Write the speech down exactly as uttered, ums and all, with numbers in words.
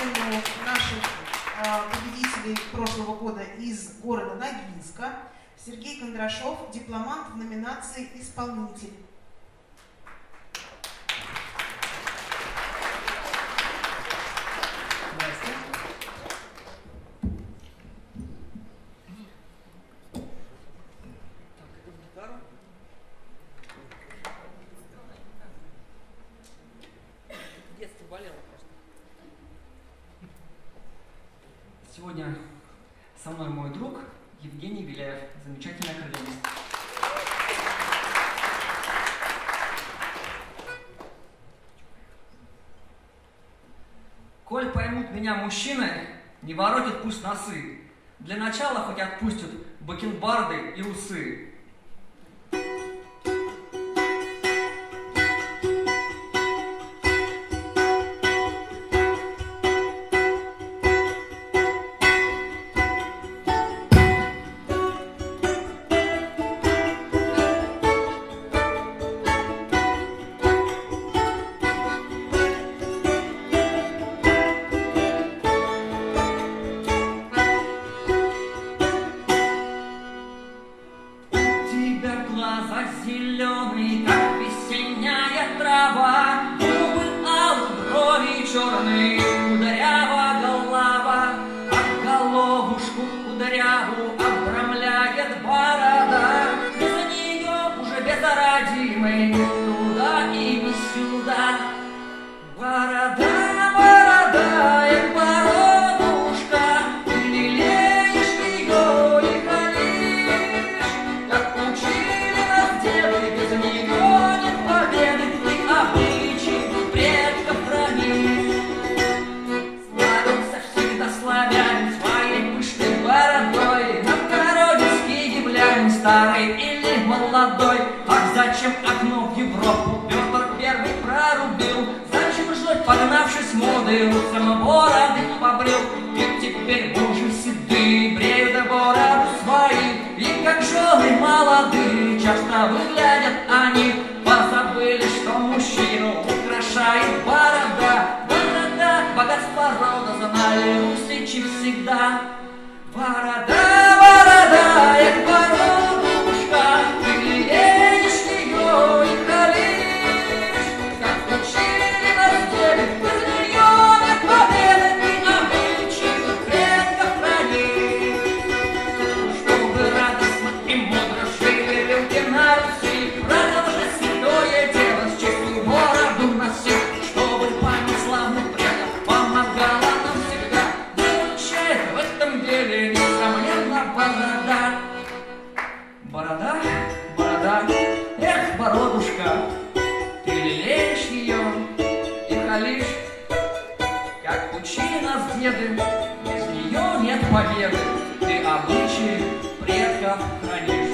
сцену наших а, победителей прошлого года из города Ногинска. Сергей Кондрашов, дипломант в номинации «Исполнитель». Сегодня со мной мой друг Евгений Беляев, замечательный аккордеонист. Коль поймут меня мужчины, не воротят пусть носы. Для начала хоть отпустят бакенбарды и усы. Зеленый, как весенняя трава, губы алые, брови черные, кудрява голова, а головушку кудряву обрамляет борода. Без нее уже безродимый ни туда и ни сюда. Борода, борода, эх, бородушка, ты лелеешь ее и хранишь, как учили нас деды, без нее нет победы, ты обычай предков хранишь. Славился всегда славяне своей пышной бородой, новгородецкий являем старый или молодой. Ах, зачем окно в Европу Петр Первый прорубил? Погнавшись моды, русом бороды побрил. И теперь мужи седые бреют бороды свои, и как жены молодые часто выглядят они. Позабыли, что мужчину украшает борода. Борода, богатство рода, знали русичи всегда. Борода, борода, эх, бородушка, ты лелеешь ее и халишь, как учили нас деды, без нее нет победы, ты обычай предков хранишь. Чтобы радостно и мудро жили люди на Руси, продолжи святое дело, с честью бороду носить, чтобы память славных предков помогала нам всегда. Выручает в этом деле несомненно борода. Борода, борода, эх, бородушка, ты лелеешь ее и халишь, как учили нас деды, без нее нет победы, ты обычаи предков хранишь.